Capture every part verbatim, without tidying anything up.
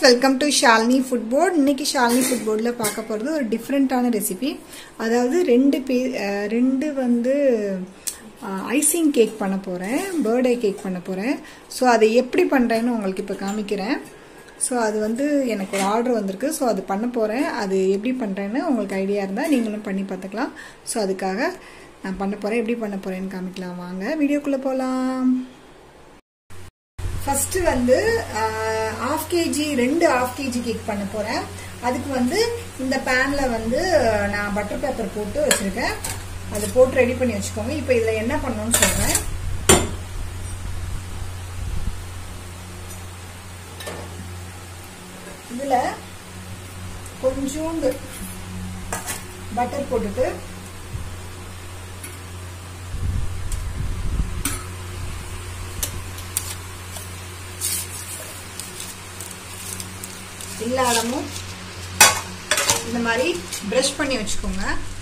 Welcome to Shalini food port. இன்னைக்கு Shalini food போர்டில் பார்க்க போகிறது ஒரு டிஃப்ரெண்ட்டான ரெசிபி. அதாவது ரெண்டு பே ரெண்டு வந்து ஐசிங் கேக் பண்ண போகிறேன், பர்த்டே கேக் பண்ண போகிறேன். ஸோ அதை எப்படி பண்ணுறேன்னு உங்களுக்கு இப்போ காமிக்கிறேன். ஸோ அது வந்து எனக்கு ஒரு ஆர்டர் வந்திருக்கு. ஸோ அது பண்ண போகிறேன். அது எப்படி பண்ணுறேன்னு உங்களுக்கு ஐடியா இருந்தால் நீங்களும் பண்ணி பார்த்துக்கலாம். ஸோ அதுக்காக நான் பண்ண போகிறேன். எப்படி பண்ண போகிறேன்னு காமிக்கலாம். வாங்க வீடியோக்குள்ளே போகலாம். ஃபர்ஸ்ட் வந்து ஹாஃப் கேஜி ரெண்டு ஹாஃப் கேஜி கேக் பண்ண போறேன். அதுக்கு வந்து இந்த பேன்ல வந்து நான் பட்டர் பேப்பர் போட்டு வச்சிருக்கேன். அதை போட்டு ரெடி பண்ணி வச்சுக்கோங்க. இப்போ இதுல என்ன பண்ணணும்னு சொல்றேன். இதுல கொஞ்சோண்டு பட்டர் போட்டுட்டு எல்லா இடமும் இந்த மாதிரி பிரஷ் பண்ணி வச்சுக்கோங்க.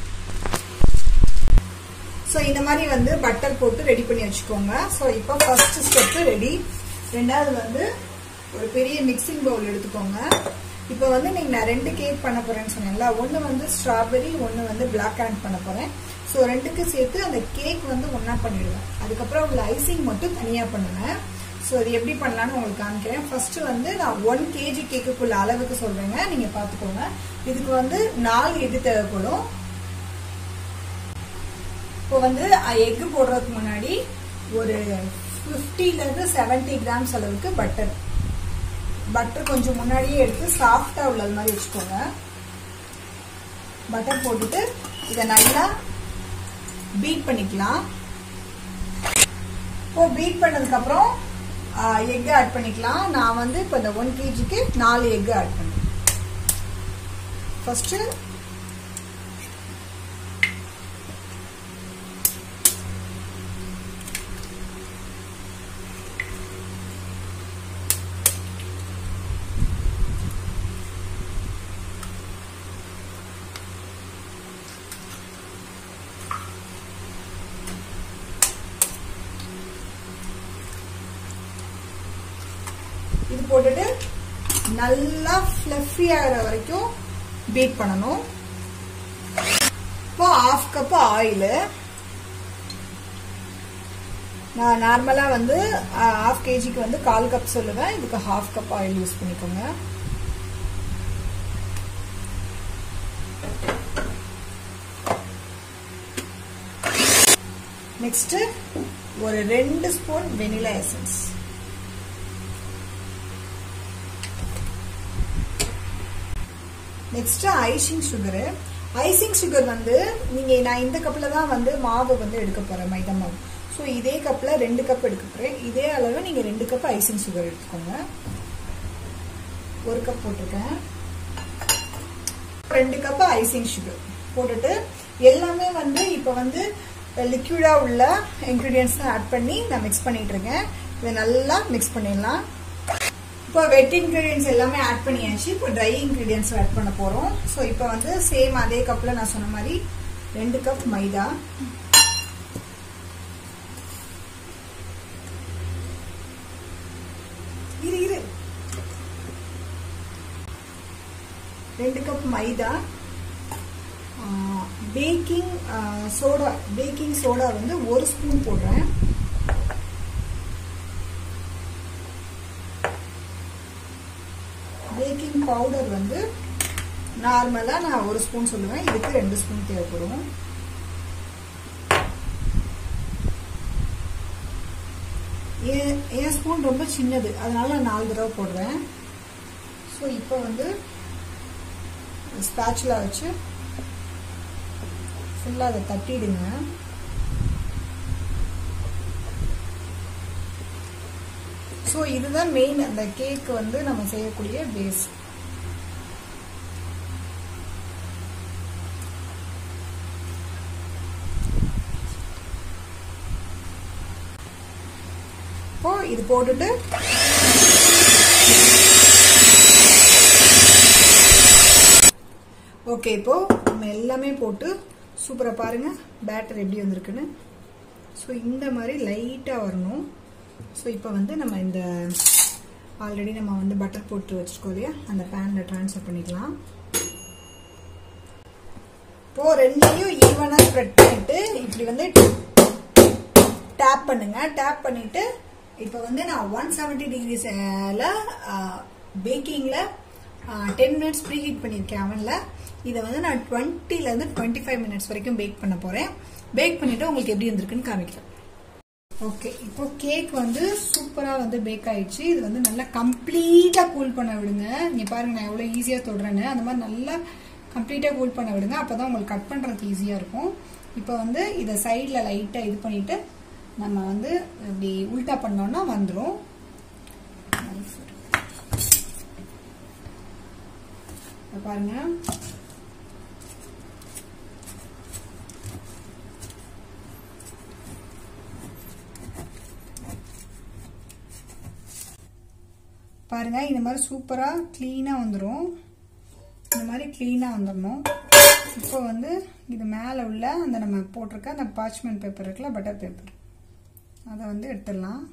ஸோ இந்த மாதிரி வந்து பட்டர் போட்டு ரெடி பண்ணி வச்சுக்கோங்க. ஸோ இப்போ ஃபர்ஸ்ட் ஸ்டெப் ரெடி. ரெண்டாவது வந்து ஒரு பெரிய மிக்சிங் பவுல் எடுத்துக்கோங்க. இப்போ வந்து நீங்க நான் ரெண்டு கேக் பண்ண போறேன்னு சொன்னேன்ல, ஒன்று வந்து ஸ்ட்ராபெரி, ஒன்று வந்து பிளாக் கரண்ட் பண்ண போறேன். ஸோ ரெண்டுக்கு சேர்த்து அந்த கேக் வந்து ஒன்னா பண்ணிடுவேன். அதுக்கப்புறம் உள்ள ஐசிங் மட்டும் தனியா பண்ணுவேன். ஸோ அது எப்படி பண்ணலான்னு உங்களுக்கு காமிக்கிறேன். ஃபர்ஸ்ட் வந்து நான் ஒன் கேஜி கேக்குக்குள்ள அளவுக்கு சொல்றேங்க, நீங்க பாத்துக்கோங்க. இதுக்கு வந்து நாலு எக்கு தேவைப்படும். இப்போ வந்து எக்கு போடுறதுக்கு முன்னாடி ஒரு பிப்டில இருந்து செவன்டி கிராம்ஸ் அளவுக்கு பட்டர் பட்டர் கொஞ்சம் முன்னாடியே எடுத்து சாஃப்டா உள்ளது மாதிரி வச்சுக்கோங்க. பட்டர் போட்டுட்டு இதை நல்லா பீட் பண்ணிக்கலாம். இப்போ பீட் பண்ணதுக்கு அப்புறம் எக் ஆட் பண்ணிக்கலாம். நான் வந்து இப்போ இந்த ஒன் கேஜிக்கு நாலு எக் ஆட் பண்ணேன். ஃபர்ஸ்ட் இது போட்டுட்டு நல்லா ஃப்ளஃபி ஆகிற வரைக்கும் பீட் பண்ணணும். இப்போ ஹாஃப் கப் ஆயில், நான் நார்மலா வந்து ஹாஃப் கேஜிக்கு வந்து கால் கப் சொல்லுவேன். இதுக்கு ஹாஃப் கப் ஆயில் யூஸ் பண்ணிக்கோங்க. நெக்ஸ்ட் ஒரு ரெண்டு spoon vanilla essence, next icing sugar. Icing sugar வந்து நீங்க நான் இந்த கப்ல தான் வந்து மாவு வந்து எடுக்க போறேன், மைதா மாவு. ஸோ இதே கப்ல ரெண்டு கப் எடுக்க போறேன். இதே அளவு நீங்க ரெண்டு கப் ஐசிங் சுகர் எடுத்துக்கோங்க. ஒரு கப் போட்டிருக்கேன். ரெண்டு கப் ஐசிங் சுகர் போட்டுட்டு எல்லாமே வந்து இப்ப வந்து லிக்விடா உள்ள இன்கிரீடியன்ஸ் தான் ஆட் பண்ணி நான் மிக்ஸ் பண்ணிட்டு இருக்கேன். இதை நல்லா மிக்ஸ் பண்ணிடலாம். இப்போ வெட் இன்கிரீடியன்ஸ் எல்லாமே ஆட் பண்ணியாச்சு. இப்போ ட்ரை இன்கிரீடியன்ஸ் ஆட் பண்ண போறோம். ஸோ இப்போ வந்து சேம் அதே கப்ல நான் சொன்ன மாதிரி ரெண்டு கப் மைதா, இரு இரு ரெண்டு cup maida, baking soda baking soda வந்து ஒரு ஸ்பூன் போடுறேன். பேக்கிங் பவுடர் வந்து நார்மலா நான் ஒரு ஸ்பூன் சொல்லுவேன், இதுக்கு ரெண்டு ஸ்பூன் தேவைப்படும். என் ஸ்பூன் ரொம்ப சின்னது, அதனால நான் நாலு தடவை போடுறேன். ஸோ இப்போ வந்து ஸ்பேச்சுலா வச்சு ஃபுல்லா அதை தட்டிடுங்க. ஸோ இதுதான் மெயின், அந்த கேக் வந்து நம்ம செய்யக்கூடிய பேஸ். இப்போ இது போட்டுட்டு ஓகே, இப்போ நம்ம எல்லாமே போட்டு சூப்பரா பாருங்க பேட்டர் எப்படி வந்திருக்குன்னு. ஸோ இந்த மாதிரி லைட்டா வரணும். ஸோ இப்போ வந்து நம்ம இந்த ஆல்ரெடி நம்ம வந்து பட்டர் போட்டு வச்சிருக்கோம் இல்லையா, அந்த பேன்ல ட்ரான்ஸ்ஃபர் பண்ணிக்கலாம். இப்போ ரெண்டையும் ஈவனா ஸ்ப்ரெட் பண்ணிட்டு இப்படி வந்து டேப் பண்ணுங்க. டேப் பண்ணிட்டு இப்போ வந்து நான் ஒன் செவன்டி டிகிரிஸ்ல பேக்கிங்ல டென் மினிட்ஸ் ப்ரீ ஹீட் பண்ணியிருக்கேன் அவன்ல. இதை வந்து நான் டுவெண்ட்டில இருந்து டுவெண்ட்டி ஃபைவ் மினிட்ஸ் வரைக்கும் பேக் பண்ண போறேன். பேக் பண்ணிட்டு உங்களுக்கு எப்படி இருந்திருக்குன்னு காமிக்கிறேன். ஓகே, இப்போ கேக் வந்து சூப்பரா வந்து பேக் ஆயிடுச்சு. இது வந்து நல்லா கம்ப்ளீட்டா கூல் பண்ண விடுங்க. நீங்க பாருங்க நான் எவ்வளவு ஈஸியா தொடுறேன்னு. அந்த மாதிரி நல்லா கம்ப்ளீட்டா கூல் பண்ண விடுங்க. அப்பதான் உங்களுக்கு கட் பண்றதுக்கு ஈஸியா இருக்கும். இப்போ வந்து இதை சைட்ல லைட்டா இது பண்ணிட்டு நம்ம வந்து இப்படி உல்டா பண்ணோம்னா வந்துடும். பாருங்க, பாருங்க இந்த மாதிரி சூப்பரா கிளீனா வந்துடும். இந்த மாதிரி கிளீனா வந்துடணும். இப்போ வந்து இது மேல உள்ள அந்த நம்ம போட்டிருக்க அந்த பார்ச்மெண்ட் பேப்பர் இருக்குல்ல, பட்டர் பேப்பர், அதை வந்து எடுத்துடலாம்.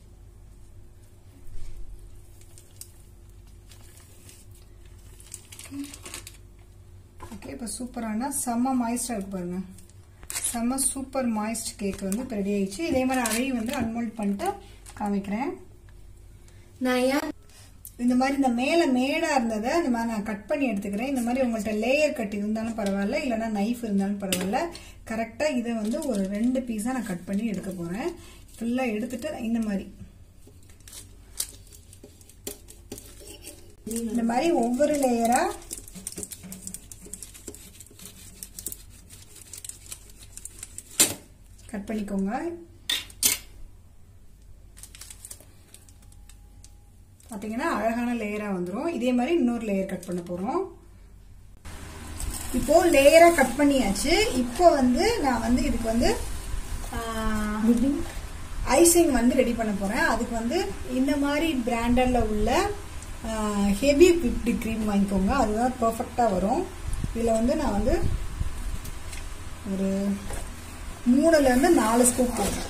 ஓகே, இப்போ சூப்பரான செம்ம மாய்ஸ்டா இருக்கு பாருங்க. செம்ம சூப்பர் மாய்ஸ்ட் கேக் வந்து இப்போ ரெடி ஆயிடுச்சு. இதே மாதிரி அதையும் வந்து அன்மோல்ட் பண்ணிட்டு காமிக்கிறேன். நான் ஏன் இந்த மாதிரி இந்த மேல மேடா இருந்ததை இந்த மாதிரி நான் கட் பண்ணி எடுத்துக்கிறேன். இந்த மாதிரி உங்கள்கிட்ட லேயர் கட் இருந்தாலும் பரவாயில்ல, இல்லைன்னா நைஃப் இருந்தாலும் பரவாயில்ல. கரெக்டா இதை வந்து ஒரு ரெண்டு பீஸா நான் கட் பண்ணி எடுக்க போறேன். ஃபுல்லா எடுத்துட்டு இந்த மாதிரி இந்த மாதிரி ஒவ்வொரு லேயரா கட் பண்ணிக்கோங்க. பாத்தீங்கன்னா அழகான லேயரா வந்துடும். இதே மாதிரி இன்னொரு லேயர் கட் பண்ண போறோம். இப்போ லேயரா கட் பண்ணியாச்சு. இப்போ வந்து நான் வந்து இதுக்கு வந்து ஐசிங் வந்து ரெடி பண்ண போறேன். அதுக்கு வந்து இந்த மாதிரி பிராண்டட்ல உள்ள ஹெவி விப்டு கிரீம் வாங்கிக்கோங்க. அதுதான் பெர்ஃபெக்டா வரும். இதுல வந்து நான் வந்து ஒரு மூணுல இருந்து நாலு ஸ்கூப் போடுறேன்.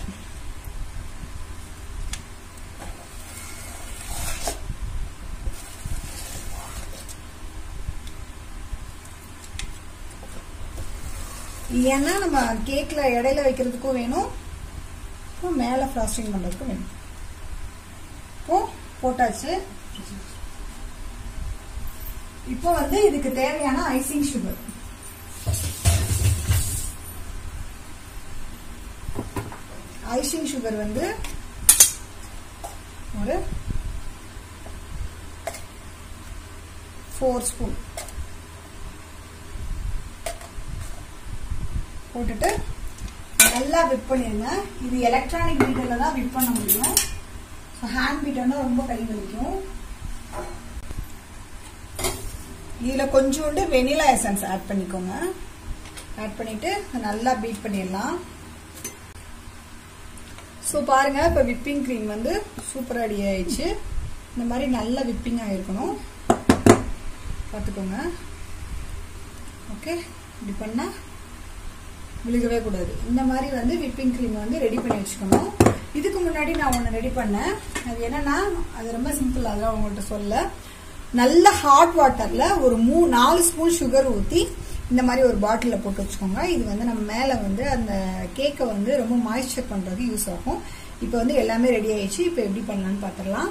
ஏன்னா நம்ம கேக்ல இடையில வைக்கிறதுக்கும் வேணும், மேல ஃப்ராஸ்டிங் பண்றதுக்கும் வேணும். இப்போ போட்டாச்சு. இப்போ வந்து இதுக்கு தேவையான ஐசிங் சுகர். ஐசிங் சுகர் வந்து ஒரு ஃபோர் ஸ்பூன் போட்டுட்டு நல்லா விப் பண்ணிருங்க. இது எலக்ட்ரானிக் பீட்டர்ல தான் விப் பண்ண முடியும். ஹேண்ட் பீட்டர்னா ரொம்ப கை வலிக்கும். இதுல கொஞ்சோண்டு வெனிலா எசன்ஸ் ஆட் பண்ணிக்கோங்க. ஆட் பண்ணிட்டு நல்லா பீட் பண்ணிடலாம். ஸோ பாருங்க, இப்போ விப்பிங் கிரீம் வந்து சூப்பராக ரெடி ஆயிடுச்சு. இந்த மாதிரி நல்ல விப்பிங் ஆயிருக்கணும், பார்த்துக்கோங்க. ஓகே, இப்படி பண்ணா விழுகவே கூடாது. இந்த மாதிரி வந்து விப்பிங் கிரீம் வந்து ரெடி பண்ணி வச்சுக்கணும். இதுக்கு முன்னாடி நான் ஒன்று ரெடி பண்ணேன். அது என்னன்னா, அது ரொம்ப சிம்பிள், அதெல்லாம் உங்கள்கிட்ட சொல்ல. நல்ல ஹாட் வாட்டர்ல ஒரு மூ நாலு ஸ்பூன் சுகர் ஊற்றி இந்த மாதிரி ஒரு பாட்டில போட்டு வச்சுக்கோங்க. இது வந்து நம்ம மேல வந்து அந்த கேக்கை வந்து ரொம்ப மாய்ஸ்சர் பண்றது யூஸ் ஆகும். இப்போ வந்து எல்லாமே ரெடி ஆயிடுச்சு. இப்போ எப்படி பண்ணலாம்னு பார்த்துடலாம்.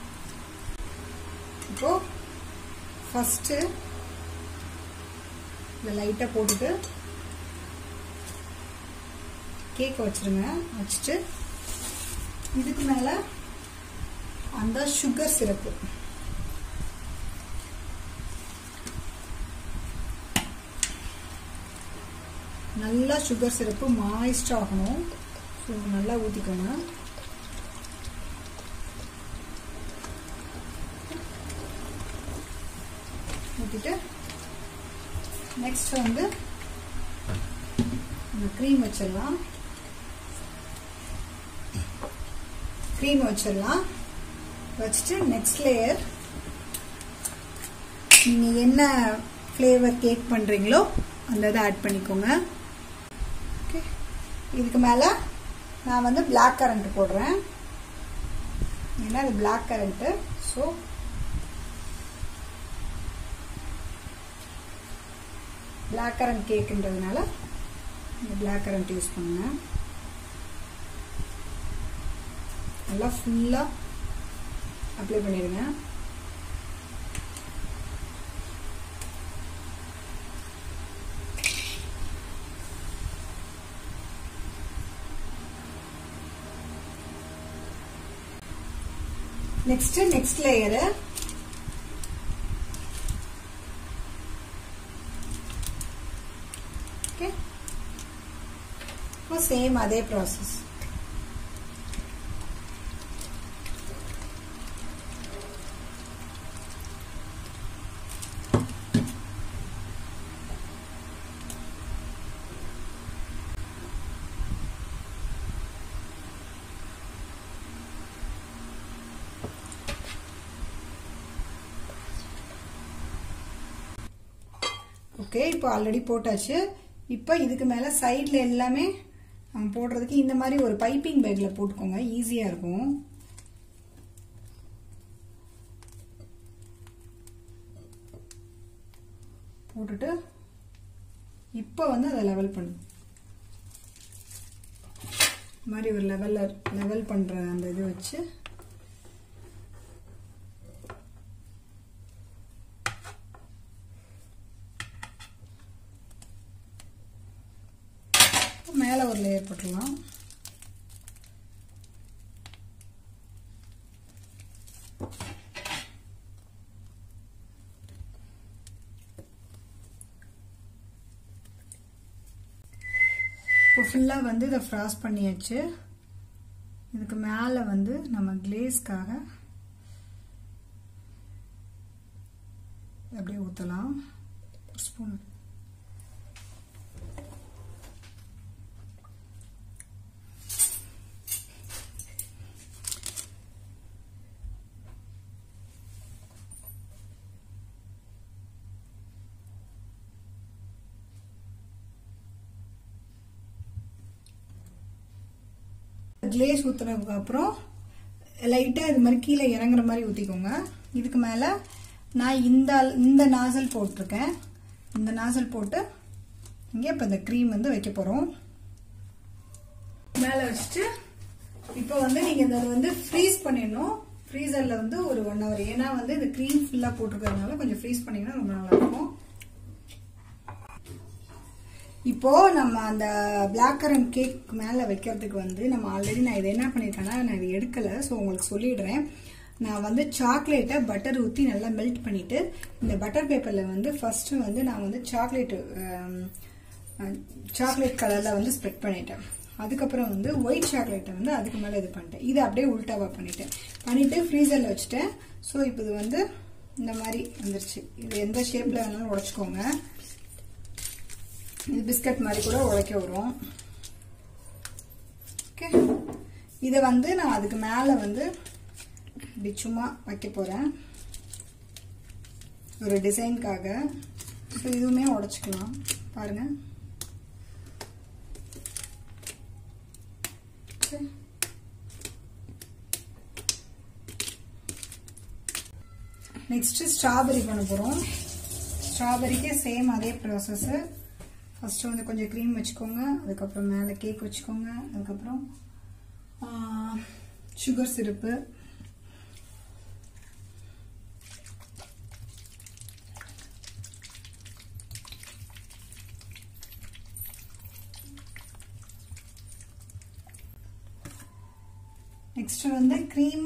இப்போ ஃபர்ஸ்ட் இந்த லைட்டா போட்டுட்டு கேக்கை வச்சிருங்க. வச்சுட்டு இதுக்கு மேல அந்த சுகர் சிரப்பு நல்லா சுகர் சிரப்பு மாய்ஸ்ட் ஆகணும். ஸோ நல்லா ஊற்றிக்கோங்க. ஊற்றிட்டு நெக்ஸ்ட் வந்து க்ரீம் வச்சிடலாம். க்ரீம் வச்சிடலாம். வச்சுட்டு நெக்ஸ்ட் லேயர் நீங்கள் என்ன ஃப்ளேவர் கேக் பண்ணுறீங்களோ அந்த இதை ஆட் பண்ணிக்கோங்க. ஓகே, இதுக்கு மேலே நான் வந்து பிளாக் கரண்ட் போடுறேன். ஏன்னா அது black currant so black currant கேக்குன்றதுனால பிளாக் கரண்ட் யூஸ் பண்ணுங்க. நல்லா ஃபுல்லா அப்ளை பண்ணிடுங்க. Next next layer okay. இப்போ சேம் அதே ப்ராசஸ். ஓகே, இப்போ ஆல்ரெடி போட்டாச்சு. இப்போ இதுக்கு மேல சைட்ல எல்லாமே போடுறதுக்கு இந்த மாதிரி ஒரு பைப்பிங் பேக்ல போட்டுக்கோங்க, ஈஸியா இருக்கும். போட்டுட்டு இப்போ வந்து அதை லெவல் பண்ணு. இந்த மாதிரி ஒரு லெவல்ல லெவல் பண்ற அந்த இது வச்சு மேல ஒரு லேயர் போட்டுடலாம். இப்போ ஃபுல்லா வந்து இதை ஃப்ராஸ்ட் பண்ணியாச்சு. இதுக்கு மேல வந்து நம்ம கிளேஸ்க்காக அப்படியே ஊத்தலாம். ஒரு ஸ்பூன் கிளேஸ் ஊத்துனதுக்கு அப்புறம் லைட்டா இது மாதிரி கீழே இறங்குற மாதிரி ஊத்திக்கோங்க. இதுக்கு மேல நான் இந்த இந்த நாசல் போட்டிருக்கேன். இந்த நாசல் போட்டு இங்க இப்ப இந்த கிரீம் வந்து வைக்க போறோம். மேல வச்சுட்டு இப்போ வந்து நீங்க இதை வந்து ஃப்ரீஸ் பண்ணிடணும். ஃப்ரீசர்ல வந்து ஒரு ஒன் ஹவர். ஏன்னா வந்து இந்த கிரீம் ஃபுல்லா போட்டிருக்கிறதுனால கொஞ்சம் ஃப்ரீஸ் பண்ணீங்கன்னா ரொம்ப நல்லா இருக்கும். இப்போ நம்ம அந்த பிளாக் கரண்ட் கேக் மேல வைக்கிறதுக்கு வந்து நம்ம ஆல்ரெடி நான் இதை என்ன பண்ணிருக்கேன்னா நான் இதை எடுக்கல. ஸோ உங்களுக்கு சொல்லிடுறேன். நான் வந்து சாக்லேட்டை பட்டர் ஊற்றி நல்லா மெல்ட் பண்ணிட்டு இந்த பட்டர் பேப்பர்ல வந்து ஃபர்ஸ்ட் வந்து நான் வந்து சாக்லேட் சாக்லேட் கலர்ல வந்து ஸ்ப்ரெட் பண்ணிட்டேன். அதுக்கப்புறம் வந்து ஒயிட் சாக்லேட்டை வந்து அதுக்கு மேல இது பண்ணிட்டேன். இதை அப்படியே உல்டாவா பண்ணிட்டேன். பண்ணிட்டு ஃப்ரீசர்ல வச்சுட்டேன். ஸோ இப்போ இது வந்து இந்த மாதிரி வந்துருச்சு. இது எந்த ஷேப்ல வேணாலும் உடைச்சுக்கோங்க. இது பிஸ்கட் மாதிரி கூட உடைக்க வரும். ஓகே, இதை வந்து நான் அதுக்கு மேல வந்து இப்படி சும்மா வைக்க போறேன் ஒரு டிசைனுக்காக. ஸோ இதுவுமே உடைச்சுக்கலாம் பாருங்க. நெக்ஸ்ட் ஸ்ட்ராபெரி பண்ண போறோம். ஸ்ட்ராபெரிக்கு சேம் அதே ப்ராசஸ். ஃபர்ஸ்ட் வந்து கொஞ்சம் க்ரீம் வச்சுக்கோங்க. அதுக்கப்புறம் மேலே கேக் வச்சுக்கோங்க. அதுக்கப்புறம் சுகர் சிரப்பு, நெக்ஸ்ட் வந்து க்ரீம்.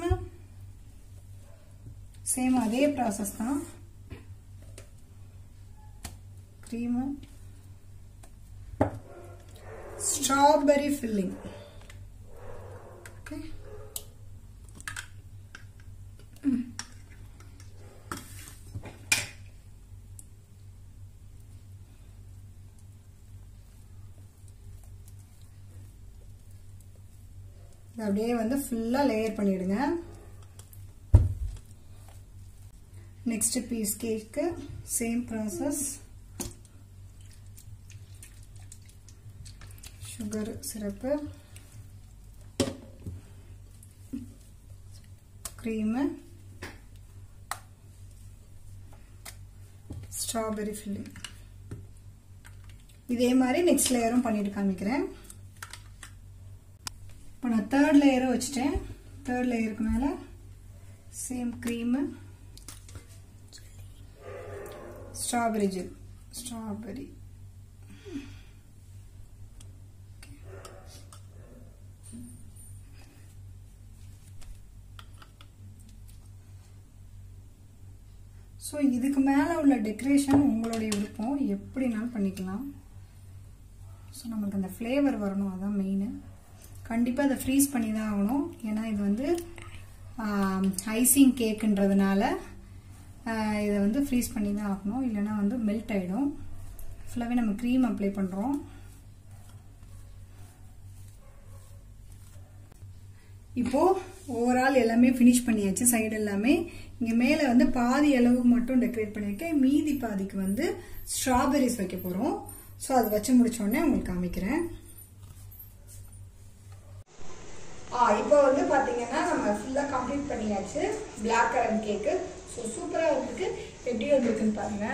சேம் அதே ப்ராசஸ் தான். Cream, strawberry filling. Okay. Mm. அப்படியே வந்து ஃபுல்லா லேயர் பண்ணிடுங்க. Next piece cake same process. Sugar syrup, cream, strawberry filling. இதே மாதிரி நெக்ஸ்ட் லேயரும் பண்ணிட்டு காமிக்கிறேன். இப்போ நான் தேர்ட் லேயரும் வச்சுட்டேன். தேர்ட் லேயருக்கு மேலே same cream, strawberry gel, strawberry so இதுக்கு மேலே உள்ள டெக்கரேஷன் உங்களுடைய விருப்பம், எப்படினாலும் பண்ணிக்கலாம். ஸோ நம்மளுக்கு அந்த ஃப்ளேவர் வரணும், அதான் மெயின். கண்டிப்பாக அதை ஃப்ரீஸ் பண்ணி தான் ஆகணும். ஏன்னா இது வந்து ஐசிங் கேக்குன்றதுனால இதை வந்து ஃப்ரீஸ் பண்ணி தான் ஆகணும், இல்லைன்னா வந்து மெல்ட் ஆகிடும். ஃபுல்லாகவே நம்ம க்ரீம் அப்ளை பண்ணுறோம். இப்போ ஓவரால் எல்லாமே ஃபினிஷ் பண்ணியாச்சு. சைடு எல்லாமே இங்கே மேலே வந்து பாதி அளவுக்கு மட்டும் டெக்கரேட் பண்ணியிருக்கேன். மீதி பாதிக்கு வந்து ஸ்ட்ராபெரிஸ் வைக்க போகிறோம். ஸோ அது வச்சு முடிச்சோடனே உங்களுக்கு காமிக்கிறேன். ஆ இப்போ வந்து பார்த்தீங்கன்னா நம்ம ஃபுல்லாக கம்ப்ளீட் பண்ணியாச்சு பிளாக் கரண்ட் கேக்கு. ஸோ சூப்பராக இருக்கு. எப்படி வந்திருக்குன்னு பாருங்க.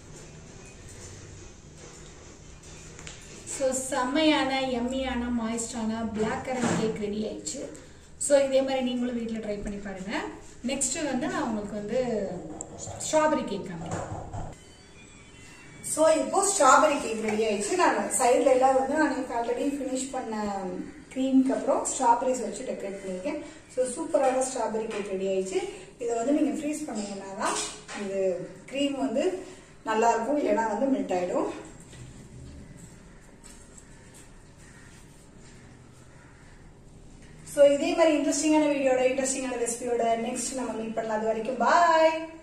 ஸோ செம்மையான எம்மியான மாய்ஸ்டான பிளாக் கரண்ட் கேக் ரெடி ஆயிடுச்சு. ஸோ இதே மாதிரி நீங்களும் வீட்டில் ட்ரை பண்ணி பாருங்க. நெக்ஸ்ட் வந்து நான் உங்களுக்கு வந்து ஸ்ட்ராபெரி கேக் காமிக்கிறேன். ஸோ இப்போ ஸ்ட்ராபெரி கேக் ரெடி ஆயிடுச்சு. நான் சைடில் எல்லாம் வந்து நான் ஆல்ரெடி ஃபினிஷ் பண்ண க்ரீம்க்கு அப்புறம் ஸ்ட்ராபெரிஸ் வச்சு டெக்கரேட் பண்ணியிருக்கேன். ஸோ சூப்பரான ஸ்ட்ராபெரி கேக் ரெடி ஆயிடுச்சு. இதை வந்து நீங்கள் ஃப்ரீஸ் பண்ணீங்கன்னா தான் இது க்ரீம் வந்து நல்லா இருக்கும், இல்லைன்னா வந்து மெல்ட் ஆகிடும். ஸோ இதே மாதிரி இன்ட்ரெஸ்டிங்கான வீடியோட இன்ட்ரெஸ்டிங்கான ரெசிபியோட நெக்ஸ்ட் நம்ம மீட் பண்ணலாம். அது வரைக்கும் பாய்.